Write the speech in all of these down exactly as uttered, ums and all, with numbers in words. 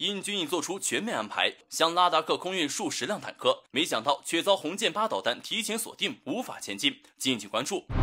印军已做出全面安排，向拉达克空运数十辆坦克，没想到却遭红箭八导弹提前锁定，无法前进。敬请关注。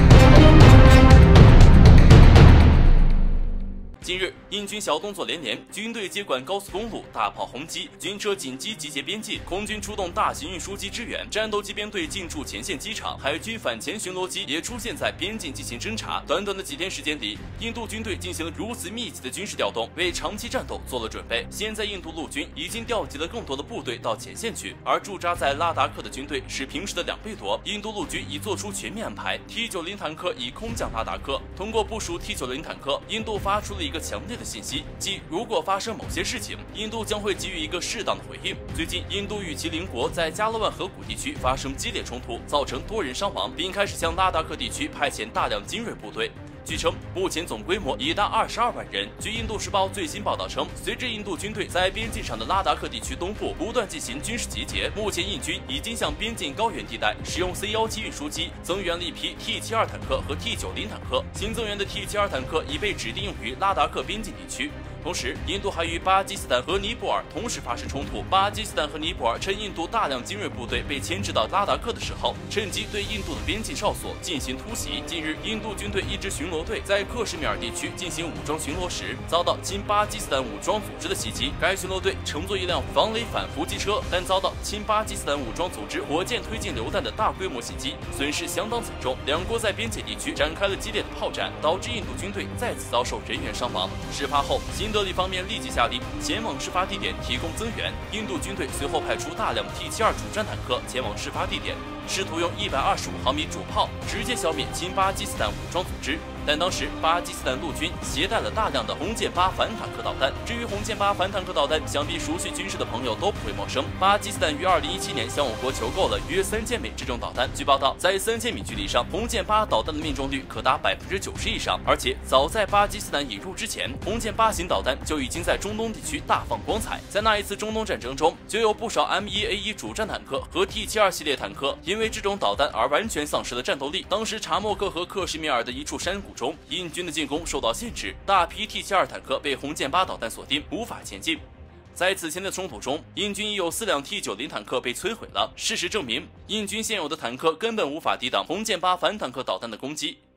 近日，印军小动作连连，军队接管高速公路，大炮轰击，军车紧急集结边境，空军出动大型运输机支援，战斗机编队进驻前线机场，海军反潜巡逻机也出现在边境进行侦察。短短的几天时间里，印度军队进行了如此密集的军事调动，为长期战斗做了准备。现在，印度陆军已经调集了更多的部队到前线去，而驻扎在拉达克的军队是平时的两倍多。印度陆军已做出全面安排 ，T 九十 坦克已空降拉达克。通过部署 T 九十 坦克，印度发出了一个强烈的信息，即如果发生某些事情，印度将会给予一个适当的回应。最近，印度与其邻国在加勒万河谷地区发生激烈冲突，造成多人伤亡，并开始向拉达克地区派遣大量精锐部队。据称，目前总规模已达二十二万人。据《印度时报》最新报道称，随着印度军队在边境上的拉达克地区东部不断进行军事集结，目前印军已经向边境高原地带使用 C 十七 运输机增援了一批 T 七十二 坦克和 T 九十 坦克。新增援的 T 七十二 坦克已被指定用于拉达克边境地区。同时，印度还与巴基斯坦和尼泊尔同时发生冲突。巴基斯坦和尼泊尔趁印度大量精锐部队被牵制到拉达克的时候，趁机对印度的边境哨所进行突袭。近日，印度军队一支巡逻队在克什米尔地区进行武装巡逻时，遭到亲巴基斯坦武装组织的袭击。该巡逻队乘坐一辆防雷反伏击车，但遭到亲巴基斯坦武装组织火箭推进榴弹的大规模袭击，损失相当惨重。两国在边界地区展开了激烈的炮战，导致印度军队再次遭受人员伤亡。事发后，新德里方面立即下令前往事发地点提供增援。印度军队随后派出大量 T 七十二主战坦克前往事发地点，试图用一百二十五毫米主炮直接消灭亲巴基斯坦武装组织。但当时巴基斯坦陆军携带了大量的红箭八反坦克导弹。至于红箭八反坦克导弹，想必熟悉军事的朋友都不会陌生。巴基斯坦于二零一七年向我国求购了约三千枚这种导弹。据报道，在三千米距离上，红箭八导弹的命中率可达百分之九十以上。而且早在巴基斯坦引入之前，红箭八型导弹就已经在中东地区大放光彩。在那一次中东战争中，就有不少 M 一 A 一主战坦克和 T 七十二 系列坦克因为这种导弹而完全丧失了战斗力。当时查莫克和克什米尔的一处山谷中，印军的进攻受到限制，大批 T 七十二 坦克被红箭八导弹锁定，无法前进。在此前的冲突中，印军已有四辆 T 九十 坦克被摧毁了。事实证明，印军现有的坦克根本无法抵挡红箭八反坦克导弹的攻击。